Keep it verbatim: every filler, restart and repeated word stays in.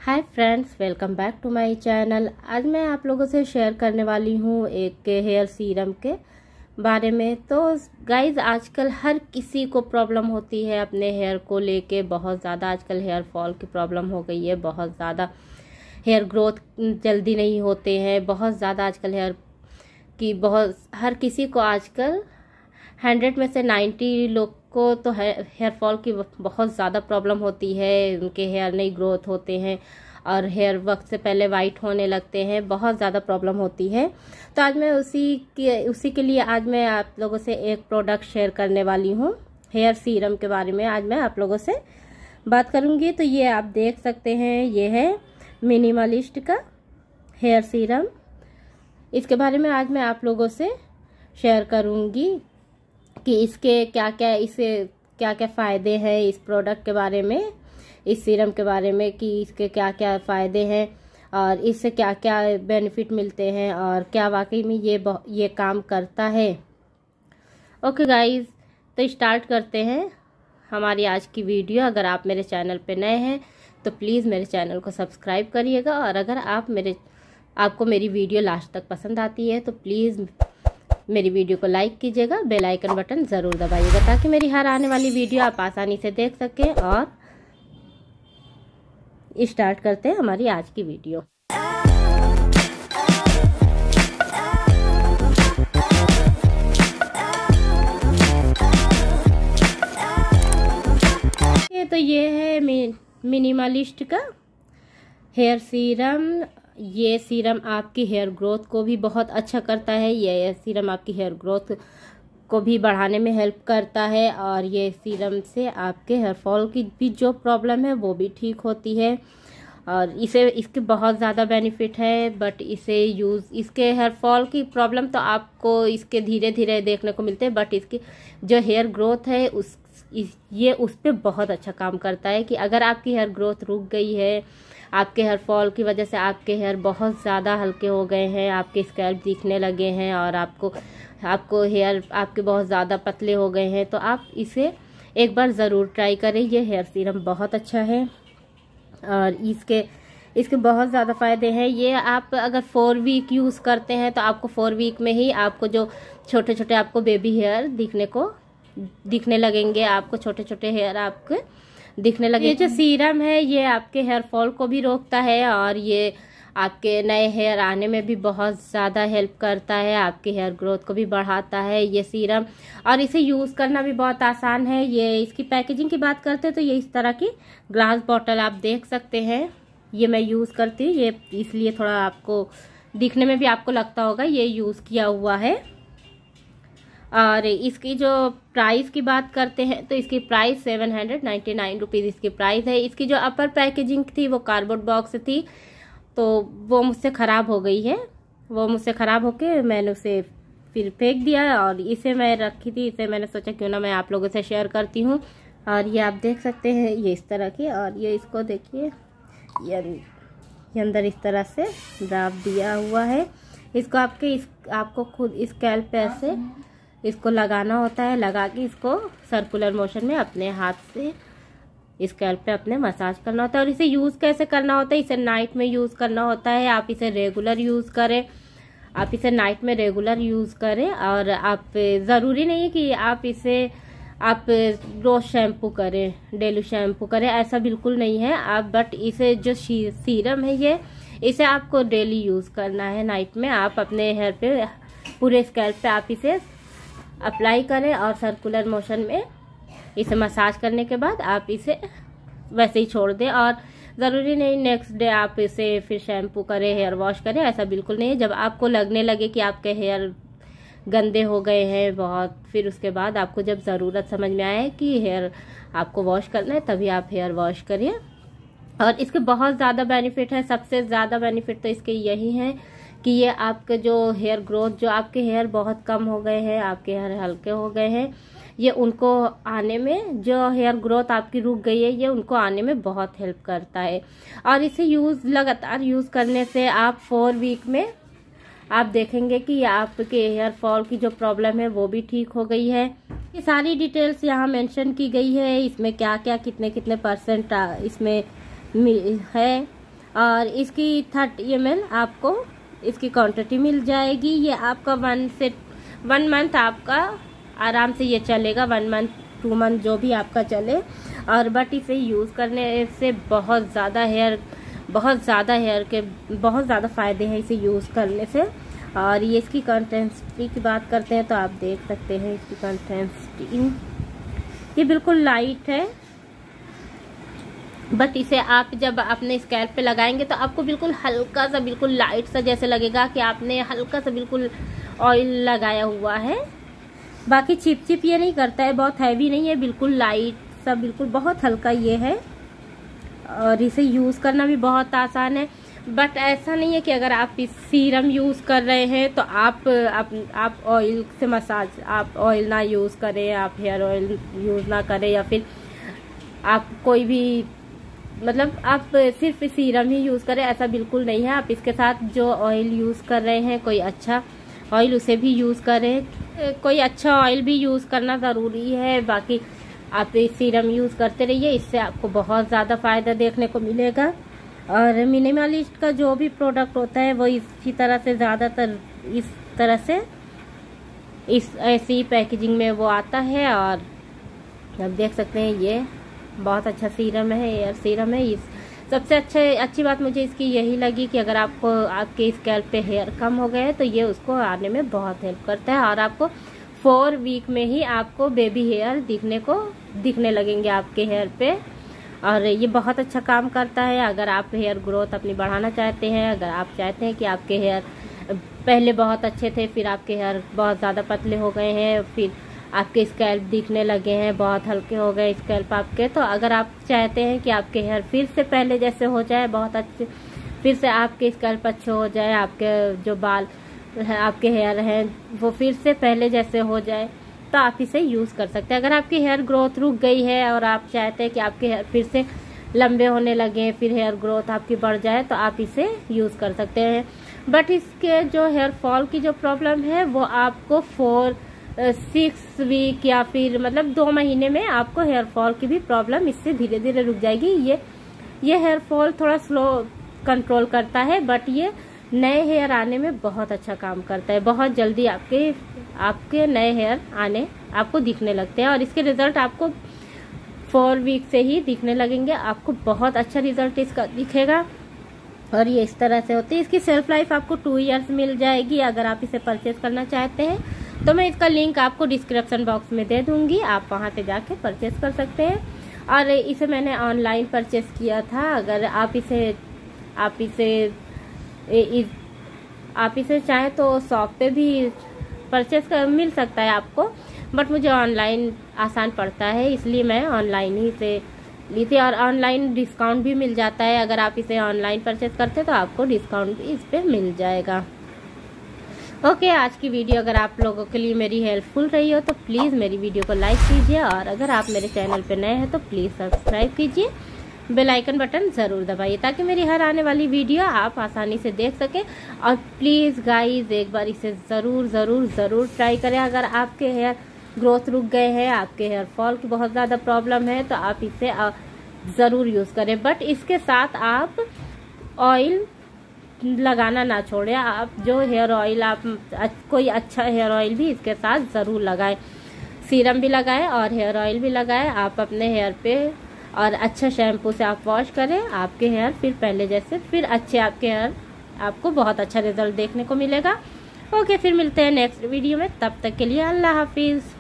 Hi friends, welcome back to my channel. आज मैं आप लोगों से शेयर करने वाली हूँ एक हेयर सीरम के बारे में। तो गाइज, आजकल हर किसी को प्रॉब्लम होती है अपने हेयर को लेके। बहुत ज़्यादा आजकल हेयर फॉल की प्रॉब्लम हो गई है, बहुत ज़्यादा हेयर ग्रोथ जल्दी नहीं होते हैं, बहुत ज़्यादा आजकल हेयर की बहुत हर किसी को आजकल हंड्रेड में से नाइन्टी लोग को तो हेयर फॉल की बहुत ज़्यादा प्रॉब्लम होती है। उनके हेयर नहीं ग्रोथ होते हैं और हेयर वक्त से पहले वाइट होने लगते हैं, बहुत ज़्यादा प्रॉब्लम होती है। तो आज मैं उसी के उसी के लिए आज मैं आप लोगों से एक प्रोडक्ट शेयर करने वाली हूँ, हेयर सीरम के बारे में आज मैं आप लोगों से बात करूँगी। तो ये आप देख सकते हैं, ये है मिनिमलिस्ट का हेयर सीरम। इसके बारे में आज मैं आप लोगों से शेयर करूँगी कि इसके क्या क्या इसे क्या क्या फ़ायदे हैं, इस प्रोडक्ट के बारे में, इस सीरम के बारे में कि इसके क्या क्या फ़ायदे हैं और इससे क्या क्या बेनिफिट मिलते हैं और क्या वाकई में ये ये काम करता है। ओके गाइस, तो स्टार्ट करते हैं हमारी आज की वीडियो। अगर आप मेरे चैनल पे नए हैं तो प्लीज़ मेरे चैनल को सब्सक्राइब करिएगा, और अगर आप मेरे आपको मेरी वीडियो लास्ट तक पसंद आती है तो प्लीज़ मेरी वीडियो को लाइक कीजिएगा, बेल आइकन बटन ज़रूर दबाइएगा ताकि मेरी हर आने वाली वीडियो आप आसानी से देख सकें। और स्टार्ट करते हैं हमारी आज की वीडियो। ये तो ये है मिनिमलिस्ट का हेयर सीरम। ये सीरम आपकी हेयर ग्रोथ को भी बहुत अच्छा करता है। ये सीरम आपकी हेयर ग्रोथ को भी बढ़ाने में हेल्प करता है, और ये सीरम से आपके हेयर फॉल की भी जो प्रॉब्लम है वो भी ठीक होती है। और इसे इसके बहुत ज़्यादा बेनिफिट है, बट इसे यूज़ इसके हेयर फॉल की प्रॉब्लम तो आपको इसके धीरे धीरे देखने को मिलते हैं, बट इसकी जो हेयर ग्रोथ है उस इस, ये उस पर बहुत अच्छा काम करता है। कि अगर आपकी हेयर ग्रोथ रुक गई है, आपके हेयर फॉल की वजह से आपके हेयर बहुत ज़्यादा हल्के हो गए हैं, आपके स्कैल्प दिखने लगे हैं और आपको आपको हेयर आपके बहुत ज़्यादा पतले हो गए हैं, तो आप इसे एक बार ज़रूर ट्राई करें। ये हेयर सीरम बहुत अच्छा है और इसके इसके बहुत ज़्यादा फ़ायदे हैं। ये आप अगर फोर वीक यूज़ करते हैं तो आपको फोर वीक में ही आपको जो छोटे छोटे आपको बेबी हेयर दिखने को दिखने लगेंगे, आपको छोटे छोटे हेयर आपके दिखने लगे। ये जो सीरम है ये आपके हेयर फॉल को भी रोकता है और ये आपके नए हेयर आने में भी बहुत ज़्यादा हेल्प करता है, आपके हेयर ग्रोथ को भी बढ़ाता है ये सीरम। और इसे यूज़ करना भी बहुत आसान है। ये इसकी पैकेजिंग की बात करते हैं तो ये इस तरह की ग्लास बॉटल आप देख सकते हैं। ये मैं यूज़ करती हूँ, ये इसलिए थोड़ा आपको दिखने में भी आपको लगता होगा ये यूज़ किया हुआ है। और इसकी जो प्राइस की बात करते हैं तो इसकी price seven hundred ninety nine rupees इसकी प्राइस है। इसकी जो अपर पैकेजिंग थी वो कार्डबोर्ड बॉक्स थी, तो वो मुझसे ख़राब हो गई है। वो मुझसे ख़राब होके मैंने उसे फिर फेंक दिया, और इसे मैं रखी थी, इसे मैंने सोचा क्यों ना मैं आप लोगों से शेयर करती हूँ। और ये आप देख सकते हैं, ये इस तरह की, और ये इसको देखिए, ये अंदर इस तरह से ड्राप दिया हुआ है। इसको आपके इस आपको खुद स्कैल्प पे ऐसे इसको लगाना होता है, लगा के इसको सर्कुलर मोशन में अपने हाथ से स्कैल्प पे अपने मसाज करना होता है। और इसे यूज़ कैसे करना होता है, इसे नाइट में यूज़ करना होता है। आप इसे रेगुलर यूज़ करें, आप इसे नाइट में रेगुलर यूज़ करें। और आप ज़रूरी नहीं है कि आप इसे आप रोज़ शैम्पू करें, डेली शैम्पू करें, ऐसा बिल्कुल नहीं है आप। बट इसे जो सीरम है ये इसे आपको डेली यूज़ करना है। नाइट में आप अपने हेयर पे पूरे स्कैल्प पे आप इसे अप्लाई करें और सर्कुलर मोशन में इसे मसाज करने के बाद आप इसे वैसे ही छोड़ दें। और ज़रूरी नहीं नेक्स्ट डे आप इसे फिर शैम्पू करें, हेयर वॉश करें, ऐसा बिल्कुल नहीं है। जब आपको लगने लगे कि आपके हेयर गंदे हो गए हैं बहुत, फिर उसके बाद आपको जब ज़रूरत समझ में आए कि हेयर आपको वॉश करना है, तभी आप हेयर वॉश करिए। और इसके बहुत ज़्यादा बेनिफिट है। सबसे ज़्यादा बेनिफिट तो इसके यही हैं कि ये आपके जो हेयर ग्रोथ, जो आपके हेयर बहुत कम हो गए हैं, आपके हेयर हल्के हो गए हैं, ये उनको आने में, जो हेयर ग्रोथ आपकी रुक गई है, ये उनको आने में बहुत हेल्प करता है। और इसे यूज़ लगातार यूज़ करने से आप फोर वीक में आप देखेंगे कि आपके हेयर फॉल की जो प्रॉब्लम है वो भी ठीक हो गई है। ये सारी डिटेल्स यहाँ मेंशन की गई है, इसमें क्या क्या कितने कितने परसेंट इसमें है और इसकी थर्टी एम एल आपको इसकी क्वांटिटी मिल जाएगी। ये आपका वन से वन मंथ आपका आराम से ये चलेगा, वन मंथ टू मंथ जो भी आपका चले। और बट इसे यूज़ करने से बहुत ज़्यादा हेयर बहुत ज़्यादा हेयर के बहुत ज़्यादा फ़ायदे हैं इसे यूज़ करने से। और ये इसकी कंसिस्टेंसी की बात करते हैं तो आप देख सकते हैं इसकी कंसिस्टेंसी, ये बिल्कुल लाइट है। बट इसे आप जब अपने स्कैल्प पे लगाएंगे तो आपको बिल्कुल हल्का सा, बिल्कुल लाइट सा जैसे लगेगा कि आपने हल्का सा बिल्कुल ऑयल लगाया हुआ है। बाकी चिप चिप ये नहीं करता है, बहुत हैवी नहीं है, बिल्कुल लाइट सा, बिल्कुल बहुत हल्का ये है। और इसे यूज़ करना भी बहुत आसान है। बट ऐसा नहीं है कि अगर आप इस सीरम यूज़ कर रहे हैं तो आप आप, आप ऑयल से मसाज आप ऑयल ना यूज़ करें, आप हेयर ऑयल यूज़ ना करें, या फिर आप कोई भी मतलब आप सिर्फ सीरम ही यूज़ करें, ऐसा बिल्कुल नहीं है। आप इसके साथ जो ऑयल यूज़ कर रहे हैं कोई अच्छा ऑयल उसे भी यूज़ करें, कोई अच्छा ऑयल भी यूज़ करना ज़रूरी है। बाकी आप सीरम यूज़ करते रहिए, इससे आपको बहुत ज़्यादा फ़ायदा देखने को मिलेगा। और मिनिमलिस्ट का जो भी प्रोडक्ट होता है वो इसी तरह से ज़्यादातर इस तरह से इस ऐसी पैकेजिंग में वो आता है। और आप देख सकते हैं ये बहुत अच्छा सीरम है, एयर सीरम है। इस सबसे अच्छे अच्छी बात मुझे इसकी यही लगी कि अगर आपको आपके स्कैल्प पे हेयर कम हो गए हैं तो ये उसको आने में बहुत हेल्प करता है। और आपको फोर वीक में ही आपको बेबी हेयर दिखने को दिखने लगेंगे आपके हेयर पे। और ये बहुत अच्छा काम करता है। अगर आप हेयर ग्रोथ अपनी बढ़ाना चाहते हैं, अगर आप चाहते हैं कि आपके हेयर पहले बहुत अच्छे थे फिर आपके हेयर बहुत ज़्यादा पतले हो गए हैं, फिर आपके स्कैल्प दिखने लगे हैं, बहुत हल्के हो गए स्कैल्प आपके, तो अगर आप चाहते हैं कि आपके हेयर फिर से पहले जैसे हो जाए, बहुत अच्छे फिर से आपके स्कैल्प अच्छे हो जाए, आपके जो बाल है आपके हेयर हैं वो फिर से पहले जैसे हो जाए, तो आप इसे यूज़ कर सकते हैं। अगर आपकी हेयर ग्रोथ रुक गई है और आप चाहते हैं कि आपके हेयर फिर से लंबे होने लगे, फिर हेयर ग्रोथ आपकी बढ़ जाए, तो आप इसे यूज़ कर सकते हैं। बट इसके जो हेयर फॉल की जो प्रॉब्लम है वो आपको फोर सिक्स वीक या फिर मतलब दो महीने में आपको हेयर फॉल की भी प्रॉब्लम इससे धीरे धीरे रुक जाएगी। ये ये हेयर फॉल थोड़ा स्लो कंट्रोल करता है, बट ये नए हेयर आने में बहुत अच्छा काम करता है। बहुत जल्दी आपके आपके नए हेयर आने आपको दिखने लगते हैं और इसके रिजल्ट आपको फोर वीक से ही दिखने लगेंगे। आपको बहुत अच्छा रिजल्ट इसका दिखेगा। और ये इस तरह से होती है। इसकी सेल्फ लाइफ आपको टू इयर्स मिल जाएगी। अगर आप इसे परचेज करना चाहते हैं तो मैं इसका लिंक आपको डिस्क्रिप्शन बॉक्स में दे दूंगी, आप वहां से जाके परचेज कर सकते हैं। और इसे मैंने ऑनलाइन परचेज किया था। अगर आप इसे आप इसे इस, आप इसे चाहें तो शॉप पे भी परचेज कर मिल सकता है आपको, बट मुझे ऑनलाइन आसान पड़ता है इसलिए मैं ऑनलाइन ही से ली थी। और ऑनलाइन डिस्काउंट भी मिल जाता है। अगर आप इसे ऑनलाइन परचेज करते तो आपको डिस्काउंट भी इस पे मिल जाएगा। ओके, आज की वीडियो अगर आप लोगों के लिए मेरी हेल्पफुल रही हो तो प्लीज़ मेरी वीडियो को लाइक कीजिए, और अगर आप मेरे चैनल पे नए हैं तो प्लीज़ सब्सक्राइब कीजिए, बेल आइकन बटन ज़रूर दबाइए ताकि मेरी हर आने वाली वीडियो आप आसानी से देख सकें। और प्लीज़ गाइज एक बार इसे ज़रूर ज़रूर ज़रूर ट्राई करें। अगर आपके हेयर ग्रोथ रुक गए हैं, आपके हेयर फॉल की बहुत ज़्यादा प्रॉब्लम है, तो आप इसे ज़रूर यूज़ करें। बट इसके साथ आप ऑयल लगाना ना छोड़ें। आप जो हेयर ऑयल आप कोई अच्छा हेयर ऑयल भी इसके साथ ज़रूर लगाएं, सीरम भी लगाएं और हेयर ऑयल भी लगाएं। आप अपने हेयर पे और अच्छा शैम्पू से आप वॉश करें, आपके हेयर फिर पहले जैसे फिर अच्छे आपके हेयर आपको बहुत अच्छा रिजल्ट देखने को मिलेगा। ओके, फिर मिलते हैं नेक्स्ट वीडियो में, तब तक के लिए अल्लाह हाफिज़।